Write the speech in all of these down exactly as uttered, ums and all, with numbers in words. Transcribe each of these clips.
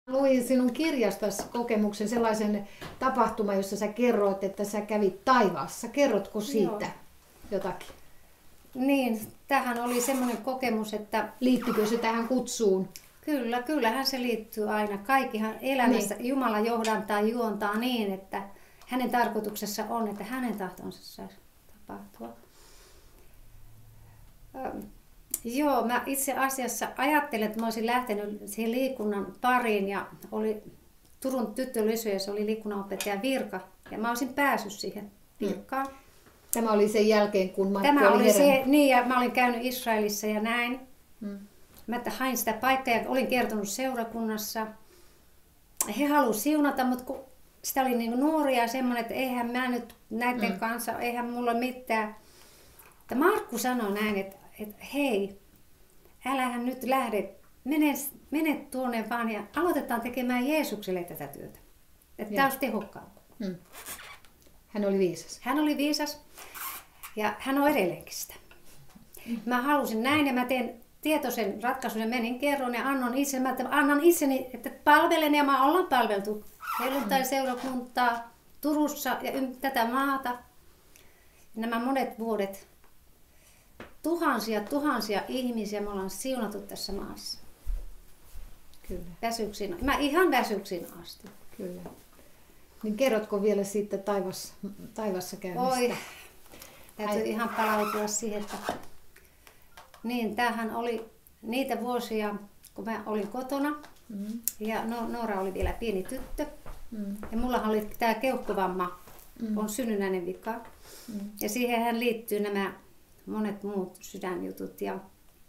Luin sinun kirjastasi kokemuksen sellaisen tapahtuman, jossa sä kerroit, että sä kävit taivaassa. Kerrotko siitä Joo. jotakin? Niin, tähän oli semmoinen kokemus, että... Liittyykö se tähän kutsuun? Kyllä, kyllähän se liittyy aina. Kaikkihan elämässä niin. Jumala johdantaa juontaa niin, että hänen tarkoituksessa on, että hänen tahtonsa saisi tapahtua. Ähm. Joo, mä itse asiassa ajattelin, että mä olisin lähtenyt siihen liikunnan pariin ja oli Turun tyttölysössä oli liikunnanopettajan virka ja mä olisin päässyt siihen virkaan. Tämä oli sen jälkeen, kun Markku Tämä oli oli herännyt. se, niin ja mä olin käynyt Israelissa ja näin. Hmm. Mä hain sitä paikkaa ja olin kertonut seurakunnassa. He halusivat siunata, mutta kun sitä oli niin nuoria ja semmoinen, että eihän mä nyt näiden hmm. kanssa, eihän mulla mitään. Mutta Markku sanoi näin, että että hei, älähän nyt lähde, mene, mene tuonne vaan ja aloitetaan tekemään Jeesukselle tätä työtä. Että tämä olisi tehokkaampaa. Hmm. Hän oli viisas. Hän oli viisas ja hän on edelleenkin sitä. Hmm. Mä halusin näin ja mä teen tietoisen ratkaisun ja menin kerron ja annan, itse, mä annan itseni, että palvelen ja mä ollaan palveltu helluntai-seurakuntaa Turussa ja tätä maata. Nämä monet vuodet. Tuhansia, tuhansia ihmisiä me ollaan siunattu tässä maassa. Kyllä. Väsyksin, mä ihan väsyksin asti. Kyllä. Niin kerrotko vielä siitä taivassa, taivassa käynnistä? Oi, täytyy Ai. ihan palautua siihen, että niin, tämähän oli niitä vuosia, kun mä olin kotona mm. ja no, Noora oli vielä pieni tyttö mm. ja mullahan oli tämä keuhkovamma, mm. on synnynnäinen vika mm. ja siihenhän liittyy nämä monet muut sydänjutut. Ja,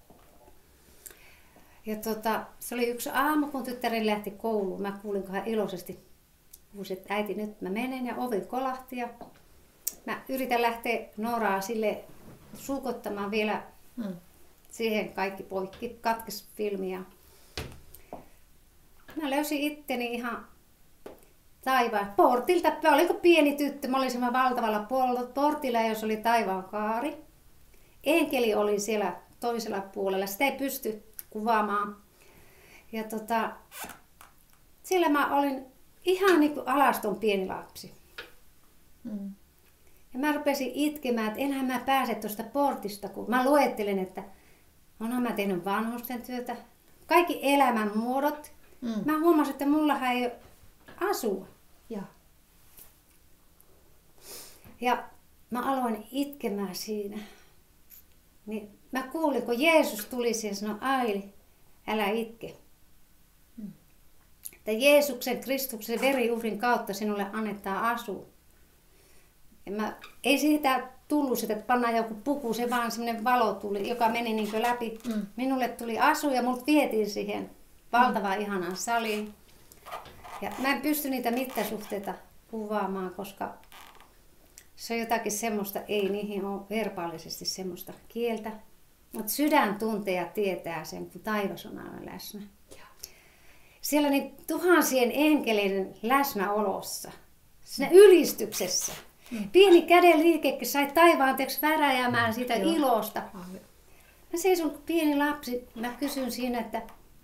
ja tota, se oli yksi aamu, kun tyttäreni lähti kouluun. Mä kuulin, kun hän iloisesti huusi, että äiti, nyt mä menen. Ja ovi kolahti. Ja mä yritän lähteä Nooraa sille suukottamaan vielä hmm. siihen kaikki poikki. Katkesi filmi. Ja mä löysin itteni ihan taivaan portilta. Oliko pieni tyttö? Mä olin semmoinen valtavalla portilla, jos oli taivaan kaari. Enkeli oli siellä toisella puolella, sitä ei pysty kuvaamaan. Ja tota, siellä mä olin ihan niin kuin alaston pieni lapsi. Mm. Ja mä rupesin itkemään, että enhän mä pääse tuosta portista, kun mä luettelen, että onhan mä tehnyt vanhusten työtä. Kaikki elämän muodot. Mm. Mä huomasin, että mullahan ei ole asua. Ja, ja mä aloin itkemään siinä. Niin mä kuulin, kun Jeesus tuli siihen ja sanoi, Aili, älä itke. Hmm. Että Jeesuksen, Kristuksen veriuhrin kautta sinulle annetaan asu. Ja mä, ei siitä tullut sitä, että pannaan joku puku, se vaan semmoinen valo tuli, joka meni niin kuin läpi. Hmm. Minulle tuli asu ja mut vietiin siihen valtavaan hmm. ihanaan saliin. Ja mä en pysty niitä mittasuhteita kuvaamaan, koska se on jotakin semmoista, ei niihin ole verbaalisesti semmoista kieltä, mutta sydän tuntee ja tietää sen, kun taivas on aina läsnä. Siellä niin tuhansien enkeleiden läsnäolossa, siinä ylistyksessä, mm. pieni käden liikekin sai taivaan teeksi väräjämään siitä Joo. ilosta. Mä seison kuin pieni lapsi, mä kysyn siinä, että,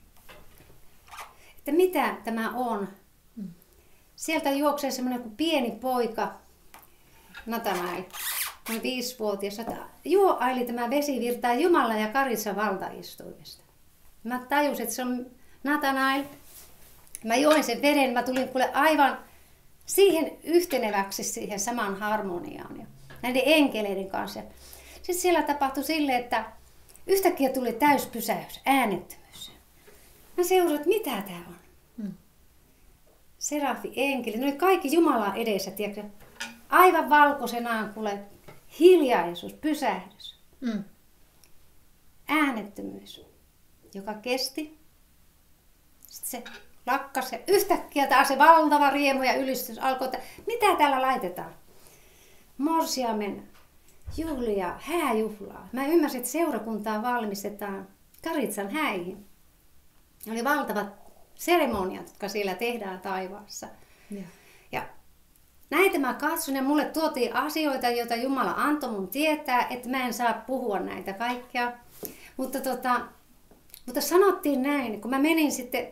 että mitä tämä on. Mm. Sieltä juoksee semmoinen kuin pieni poika, Natanael, on viisivuotias, että juo Aili, tämä vesi virtaa Jumalan ja Karitsan valtaistuimesta. Mä tajusin, että se on Natanael. Mä join sen veden, mä tulin kuule aivan siihen yhteneväksi siihen saman harmoniaan ja näiden enkeleiden kanssa. Sitten siellä tapahtui silleen, että yhtäkkiä tuli täyspysäys, äänettömyys. Mä seurasin, että mitä tää on. Hmm. Serafi, enkeli, ne oli kaikki Jumalan edessä, tiedätkö? Aivan valkoisenaan kuule hiljaisuus, pysähdys, mm. äänettömyys, joka kesti. Sitten se lakkasi ja yhtäkkiä taas se valtava riemu ja ylistys alkoi, että mitä täällä laitetaan? Morsiamen juhlia, hääjuhlaa. Mä ymmärsin, että seurakuntaa valmistetaan Karitsan häihin. Oli valtavat seremoniat, jotka siellä tehdään taivaassa. Ja, ja näitä mä katson ja mulle tuotiin asioita, joita Jumala antoi mun tietää, että mä en saa puhua näitä kaikkea. Mutta, tota, mutta sanottiin näin, kun mä menin sitten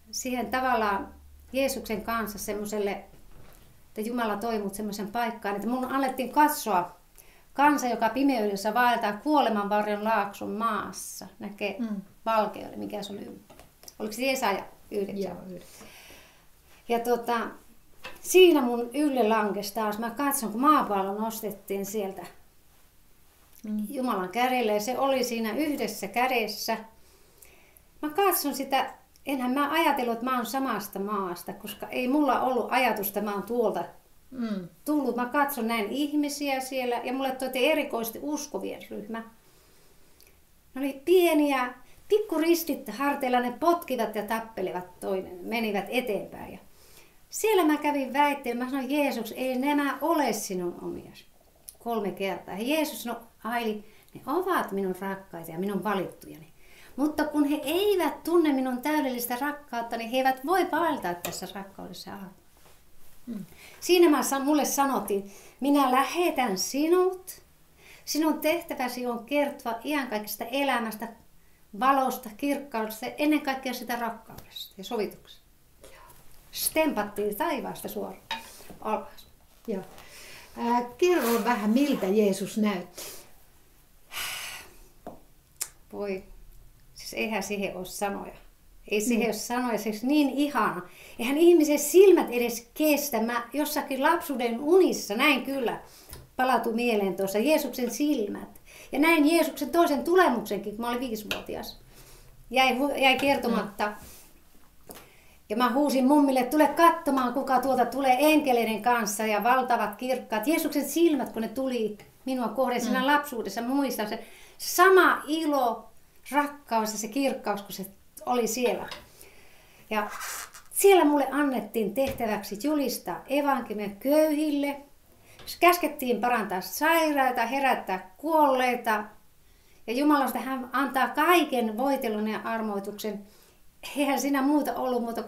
siihen tavallaan Jeesuksen kanssa semmoiselle, että Jumala toi mut semmoisen paikkaan, että mun alettiin katsoa kansa, joka pimeydessä vaeltaa kuoleman varjon laakson maassa. Näkee mm. valkeuden, mikä se oli. Oliko se Jesaja yhdeksän? Joo, ja tota, siinä mun ylle lankesi taas. Mä katson, kun maapallo nostettiin sieltä mm. Jumalan kädelle. Ja se oli siinä yhdessä kädessä. Mä katson sitä, enhän mä ajatellut, että mä oon samasta maasta, koska ei mulla ollut ajatusta, että mä oon tuolta mm. tullut. Mä katson näin ihmisiä siellä ja mulle toitiin erikoisesti uskovien ryhmä. Ne oli pieniä, pikkuristit harteilla, ne potkivat ja tappelivat toinen, menivät eteenpäin. Ja siellä mä kävin väittelemään, mä sanoin, Jeesus, ei nämä ole sinun omiasi. Kolme kertaa. Ja Jeesus sanoi, Aili, ne ovat minun rakkaita ja minun valittujani. Mutta kun he eivät tunne minun täydellistä rakkautta, niin he eivät voi vaeltaa tässä rakkaudessa alla. Hmm. Siinä mä, mulle sanottiin, minä lähetän sinut. Sinun tehtäväsi on kertoa iankaikkisesta elämästä, valosta, kirkkaudesta ja ennen kaikkea sitä rakkaudesta ja sovituksesta. Stempattiin taivaasta suoraan alas. Joo. Äh, kerro vähän, miltä Jeesus näytti. Voi, siis eihän siihen ole sanoja. Ei siihen mm. ole sanoja, se olisi niin ihana. Eihän ihmisen silmät edes kestä. Mä jossakin lapsuuden unissa näin kyllä palautu mieleen tuossa Jeesuksen silmät. Ja näin Jeesuksen toisen tulemuksenkin, kun mä olin viisivuotias. Jäi, jäi kertomatta. Mm. Ja mä huusin mummille, tule katsomaan, kuka tuolta tulee enkeleiden kanssa ja valtavat kirkkaat. Jeesuksen silmät, kun ne tuli minua kohden siinä mm. lapsuudessa, muistan se sama ilo, rakkaus ja se kirkkaus, kun se oli siellä. Ja siellä mulle annettiin tehtäväksi julistaa evankeliumia köyhille. Käskettiin parantaa sairaita, herättää kuolleita. Ja Jumalasta hän antaa kaiken voitelun ja armoituksen. Eihän siinä muuta ollut muuta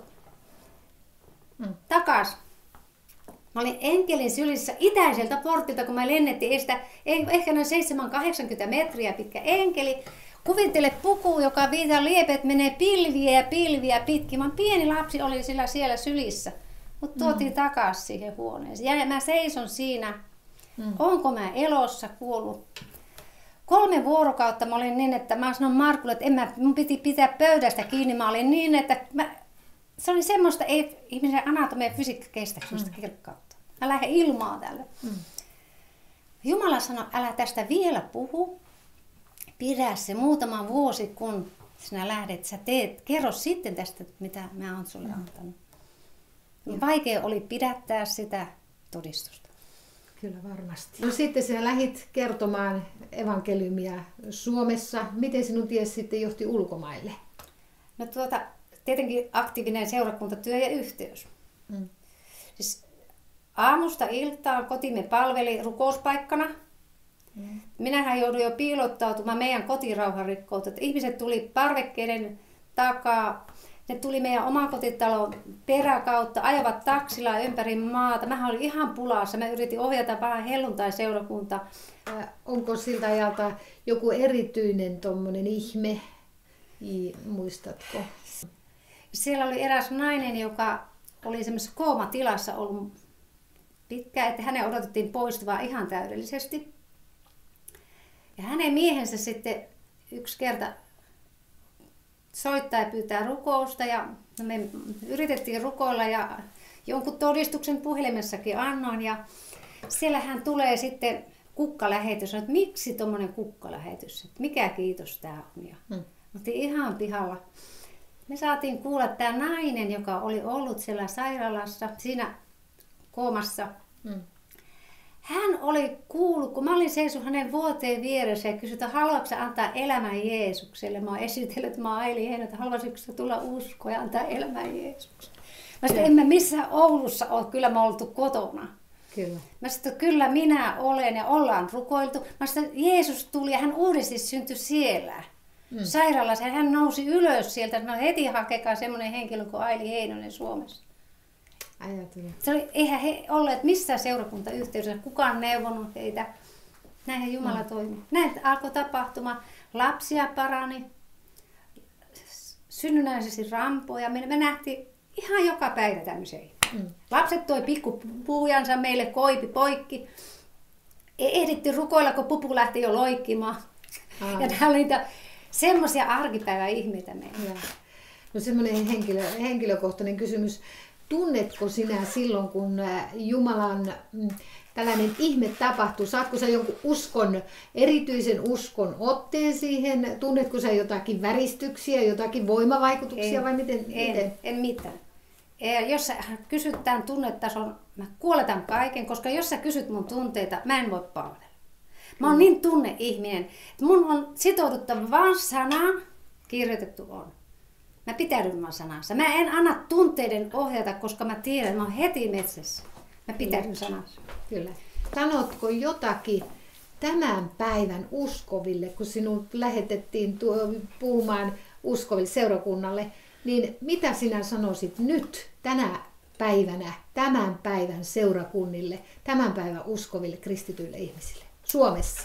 mm. takas. Mä olin enkelin sylissä itäiseltä portilta, kun mä lennettiin estä, ehkä noin seitsemän kahdeksankymmentä metriä pitkä enkeli. Kuvittele puku, joka viitaa liepet, menee pilviä ja pilviä pitkin. Mä pieni lapsi oli sillä siellä sylissä, mutta tuotiin mm. takaisin siihen huoneeseen. Ja mä seison siinä, mm. onko mä elossa, kuollut. Kolme vuorokautta mä olin niin, että mä sanoin Markulle, että en mä, mun piti pitää pöydästä kiinni. Mä olin niin, että mä, se oli semmoista, ei ihmisen anatomia ja fysiikka kestä semmoista mm. kirkkautta. Mä lähden ilmaa tälle. Mm. Jumala sanoi, älä tästä vielä puhu. Pidä se muutama vuosi, kun sinä lähdet, sä teet. Kerro sitten tästä, mitä mä oon sulle antanut. Mm. Vaikea oli pidättää sitä todistusta. Kyllä varmasti. No sitten sinä lähdit kertomaan evankeliumia Suomessa. Miten sinun tie sitten johti ulkomaille? No tuota, tietenkin aktiivinen seurakuntatyö ja yhteys. Mm. Siis aamusta iltaan kotimme palveli rukouspaikkana. Mm. Minähän jouduin jo piilottautumaan meidän kotirauhan rikkouteen. Ihmiset tuli parvekkeiden takaa. Ne tuli meidän omakotitalon peräkautta, ajavat taksilla ympäri maata. Mähän olin ihan pulassa. Mä yritin ohjata vähän helluntai-seurakunta. Äh, onko siltä ajalta joku erityinen tommonen ihme? I, muistatko? Siellä oli eräs nainen, joka oli semmoisessa koomatilassa ollut pitkään, että hänen odotettiin poistuvaa ihan täydellisesti. Ja hänen miehensä sitten yksi kerta soittaa ja pyytää rukousta ja me yritettiin rukoilla ja jonkun todistuksen puhelimessakin annoin ja siellä hän tulee sitten kukkalähetys, että miksi tuommoinen kukkalähetys, että mikä kiitos tämä on. Ja hmm. oltiin ihan pihalla. Me saatiin kuulla, että tämä nainen, joka oli ollut siellä sairaalassa, siinä koomassa, hmm. hän oli kuullut, kun mä olin seissyt hänen vuoteen vieressä ja kysyin, että haluatko sä antaa elämän Jeesukselle. Mä oon esitellyt, että mä Aili Heino, että haluaisitko sä tulla uskoon ja antaa elämän Jeesukselle. Mä sanoin, en mä missään Oulussa ole, kyllä mä oltu kotona. Kyllä. Mä sanoin, että kyllä minä olen ja ollaan rukoiltu. Mä sanoin, että Jeesus tuli ja hän uudesti syntyi siellä. Mm. Sairaalassa hän nousi ylös sieltä. Mä heti hakekaa semmoinen henkilö kuin Aili Heinonen Suomessa. Ajattelin. Se oli, eihän he olleet missään seurakuntayhteisössä, kukaan neuvonut heitä. Näinhän Jumala mm. toimi. Näin alkoi tapahtuma. Lapsia parani, synnynnäisesti rampoja. Me, me nähtiin ihan joka päivä tämmöisiä. Mm. Lapset toi pikkupuujansa meille koipi poikki. Ei ehditty rukoilla, kun pupu lähti jo loikkimaan. Aa. Ja täällä oli niitä semmoisia arkipäivän ihmeitä meillä. No semmoinen henkilö, henkilökohtainen kysymys. Tunnetko sinä silloin, kun Jumalan tällainen ihme tapahtuu? Saatko sä jonkun uskon, erityisen uskon otteen siihen? Tunnetko sä jotakin väristyksiä, jotakin voimavaikutuksia en, vai miten? En, miten? en mitään. Jos sä kysyt tämän tunnetason, mä kuoletan kaiken, koska jos sä kysyt mun tunteita, mä en voi palvella. Mä oon mm. niin tunneihminen, että mun on sitouduttava vaan sanaan, kirjoitettu on. Mä pitäydyn vaan sanassa. Mä en anna tunteiden ohjata, koska mä tiedän, että mä oon heti metsässä. Mä pitäydyn sanassa. Kyllä. Sanotko jotakin tämän päivän uskoville, kun sinut lähetettiin tuo, puhumaan uskoville seurakunnalle, niin mitä sinä sanoisit nyt tänä päivänä, tämän päivän seurakunnille, tämän päivän uskoville kristityille ihmisille Suomessa?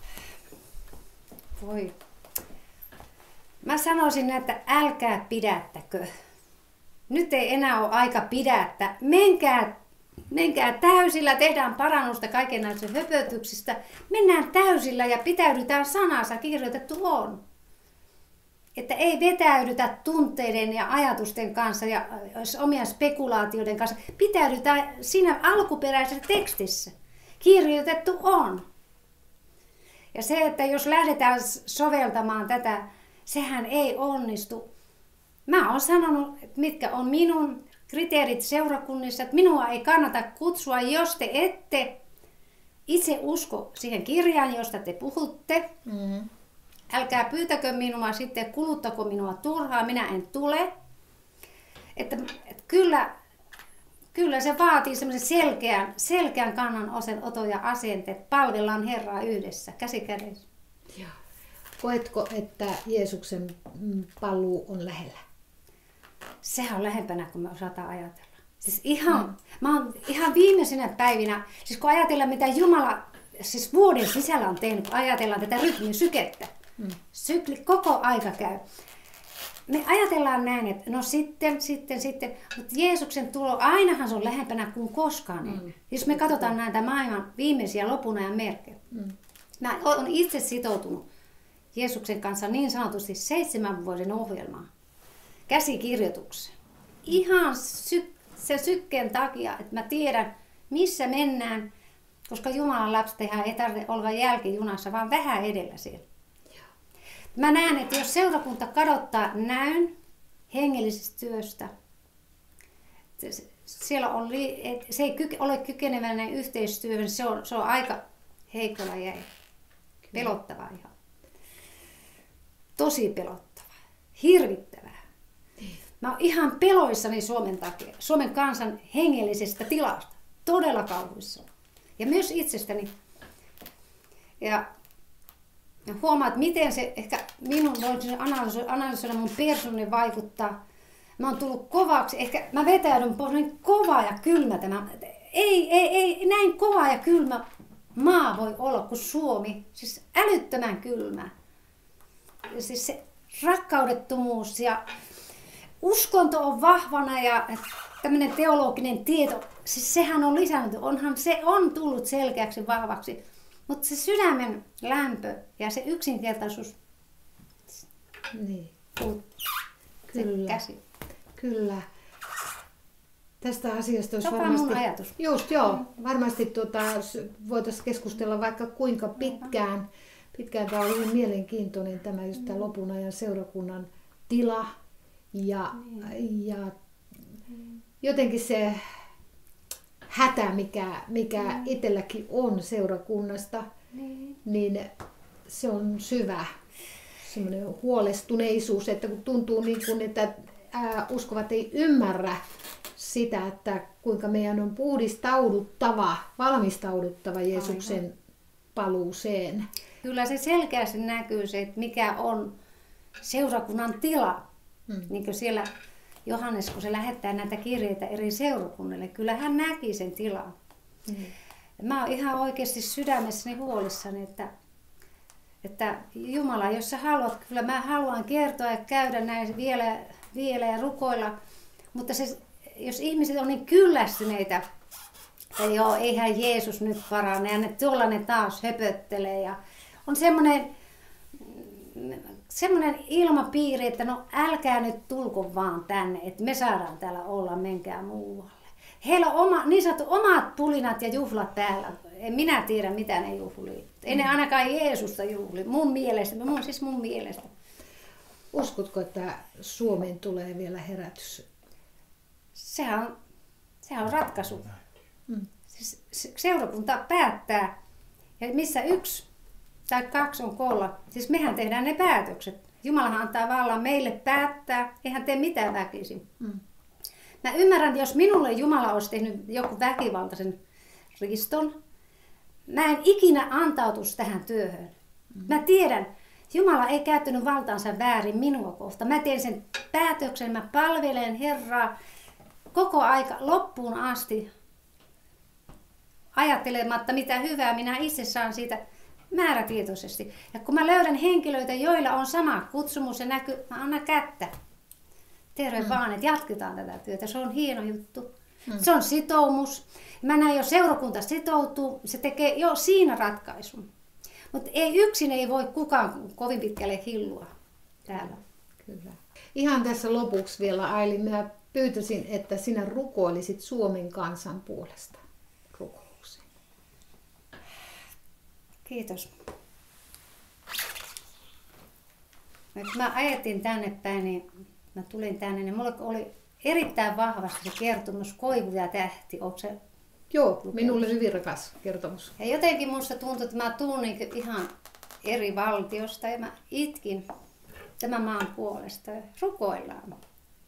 Voi. Mä sanoisin, että älkää pidättäkö. Nyt ei enää ole aika pidättä. Menkää, menkää täysillä, tehdään parannusta kaiken näistä höpötyksistä. Mennään täysillä ja pitäydytään sanassa, kirjoitettu on. Että ei vetäydytä tunteiden ja ajatusten kanssa ja omien spekulaatioiden kanssa. Pitäydytään siinä alkuperäisessä tekstissä. Kirjoitettu on. Ja se, että jos lähdetään soveltamaan tätä, sehän ei onnistu. Mä oon sanonut, että mitkä on minun kriteerit seurakunnissa, että minua ei kannata kutsua, jos te ette itse usko siihen kirjaan, josta te puhutte. Mm-hmm. Älkää pyytäkö minua sitten, kuluttako minua turhaa, minä en tule. Että, että kyllä, kyllä se vaatii semmoisen selkeän, selkeän kannanoton ja asenteet. Palvellaan Herraa yhdessä, käsi kädessä. Joo. Koetko, että Jeesuksen paluu on lähellä? Sehän on lähempänä, kun me osataan ajatella. Siis ihan, mm. mä oon ihan viimeisenä päivinä, siis kun ajatellaan mitä Jumala siis vuoden sisällä on tehnyt, kun ajatellaan tätä rytmin sykettä. Mm. Sykli koko aika käy. Me ajatellaan näin, että no sitten, sitten, sitten, mutta Jeesuksen tulo, ainahan se on lähempänä kuin koskaan. Mm. Jos me katsotaan näitä maailman viimeisiä lopun ajan merkkejä. Mm. Mä oon itse sitoutunut Jeesuksen kanssa niin sanotusti seitsemän vuoden ohjelmaan, käsikirjoitukseen. Ihan sy- sen sykkeen takia, että mä tiedän, missä mennään, koska Jumalan lapsethan ei tarvitse olla jälkijunassa, vaan vähän edellä siellä. Mä näen, että jos seurakunta kadottaa näyn hengellisestä työstä, siellä on li- et se ei kyke- ole kykeneväinen yhteistyöhön, se on, se on aika heikolla jäi. Pelottavaa ihan. Tosi pelottavaa. Hirvittävää. Mä oon ihan peloissani Suomen takia, Suomen kansan hengellisestä tilasta. Todella kauhuissani. Ja myös itsestäni. Ja Ja huomaat, miten se ehkä minun voisin analysoida mun persoonallinen vaikuttaa. Mä oon tullut kovaksi, ehkä mä vetäydyn pois niin kova ja kylmä tämä. Ei, ei, ei, näin kova ja kylmä maa voi olla kuin Suomi. Siis älyttömän kylmä. Ja siis se rakkaudettomuus ja uskonto on vahvana ja tämmöinen teologinen tieto, siis sehän on lisännyt, onhan se on tullut selkeäksi vahvaksi. Mutta se sydämen lämpö ja se yksinkertaisuus, niin. Kyllä. Käsi. Kyllä. Tästä asiasta olisi se on varmasti... mun ajatus. Just joo. Mm. Varmasti tuota, voitaisiin keskustella vaikka kuinka pitkään. Pitkään tämä on hyvin mielenkiintoinen tämä just tämä lopun ajan seurakunnan tila. Ja, mm. ja jotenkin se... hätä, mikä, mikä mm. itselläkin on seurakunnasta, mm. niin se on syvä semmoinen huolestuneisuus, että kun tuntuu niin kuin, että ää, uskovat ei ymmärrä sitä, että kuinka meidän on puhdistauduttava, valmistauduttava Jeesuksen Aivan. paluuseen. Kyllä se selkeästi näkyy se, että mikä on seurakunnan tila, mm. niin kuin siellä Johannes, kun se lähettää näitä kirjeitä eri seurakunnille, kyllä hän näki sen tilan. Mm. Mä oon ihan oikeasti sydämessäni huolissani, että, että Jumala, jos sä haluat, kyllä mä haluan kertoa ja käydä näin vielä, vielä ja rukoilla, mutta se, jos ihmiset on niin kyllästyneitä, että joo, eihän Jeesus nyt parane ja ne tuollainen taas höpöttelee ja on semmoinen semmoinen ilmapiiri, että no älkää nyt tulko vaan tänne, että me saadaan täällä olla, menkää muualle. Heillä on oma, niin sanottu omat pulinat ja juhlat täällä. En minä tiedä, mitä ne juhlii. Ei ne ainakaan Jeesusta juhli. Mun mielestä, mun, siis mun mielestä. Uskotko, että Suomeen tulee vielä herätys? Sehän on, sehän on ratkaisu. Mm. Siis seurakunta päättää, ja missä yksi tai kaksi on koolla. Siis mehän tehdään ne päätökset. Jumalahan antaa vallan meille päättää, eihän tee mitään väkisin. Mm. Mä ymmärrän, että jos minulle Jumala olisi tehnyt joku väkivaltaisen riston, mä en ikinä antautuisi tähän työhön. Mä tiedän, Jumala ei käyttänyt valtaansa väärin minua kohta. Mä teen sen päätöksen, mä palvelen Herraa koko aika loppuun asti, ajattelematta mitä hyvää minä itse saan siitä määrätietoisesti. Ja kun mä löydän henkilöitä, joilla on sama kutsumus ja näkyy, mä annan kättä. Terve mm. vaan, että jatketaan tätä työtä. Se on hieno juttu. Mm. Se on sitoumus. Mä näen, jos seurakunta sitoutuu, se tekee jo siinä ratkaisun. Mutta ei yksin ei voi kukaan kovin pitkälle hillua täällä. Kyllä. Ihan tässä lopuksi vielä, Aili, minä pyytäisin, että sinä rukoilisit Suomen kansan puolesta rukouksen. Kiitos. Kun mä ajettiin tänne päin, niin mä tulin tänne, niin mulla oli erittäin vahvasti se kertomus Koivu ja tähti. Onko se Joo, lukenut? minulle hyvin rakas kertomus. Ja jotenkin musta tuntui, että mä tuun niin ihan eri valtiosta ja mä itkin tämän maan puolesta ja rukoillaan.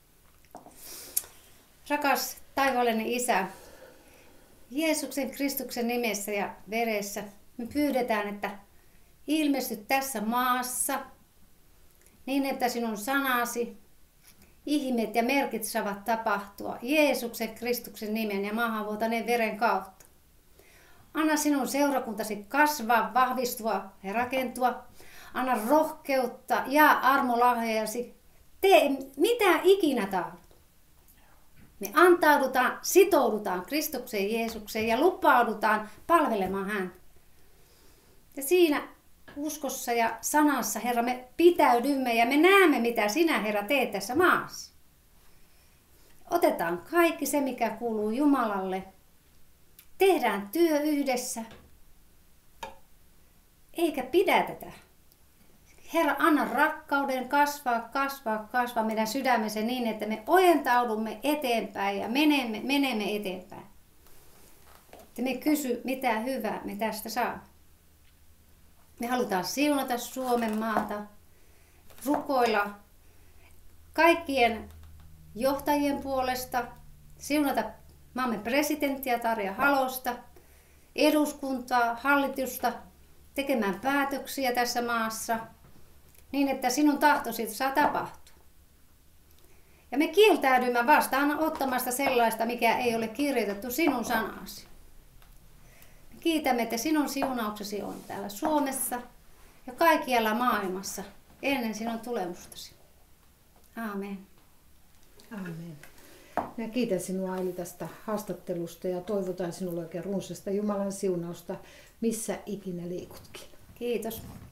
Rakas taivaallinen Isä, Jeesuksen Kristuksen nimessä ja veressä me pyydetään, että ilmestyt tässä maassa niin, että sinun sanasi, ihmeet ja merkit saavat tapahtua Jeesuksen Kristuksen nimen ja maahanvuotaneen veren kautta. Anna sinun seurakuntasi kasvaa, vahvistua ja rakentua. Anna rohkeutta ja armolahjasi. Tee mitä ikinä tahdot. Me antaudutaan, sitoudutaan Kristukseen Jeesukseen ja lupaudutaan palvelemaan häntä. Ja siinä uskossa ja sanassa, Herra, me pitäydymme ja me näemme, mitä sinä, Herra, teet tässä maassa. Otetaan kaikki se, mikä kuuluu Jumalalle. Tehdään työ yhdessä. Eikä pidätetä. Herra, anna rakkauden kasvaa, kasvaa, kasvaa meidän sydämessä niin, että me ojentaudumme eteenpäin ja menemme, menemme eteenpäin. Että me kysy, mitä hyvää me tästä saamme. Me halutaan siunata Suomen maata, rukoilla kaikkien johtajien puolesta, siunata maamme presidenttiä Tarja Halosta, eduskuntaa, hallitusta, tekemään päätöksiä tässä maassa, niin että sinun tahtosi saa tapahtua. Ja me kieltäydymme vastaan ottamasta sellaista, mikä ei ole kirjoitettu sinun sanasi. Kiitämme, että sinun siunauksesi on täällä Suomessa ja kaikkialla maailmassa ennen sinun tulemustasi. Aamen. Aamen. Minä kiitän sinua, Aili, tästä haastattelusta ja toivotan sinulle oikein runsasta Jumalan siunausta, missä ikinä liikutkin. Kiitos.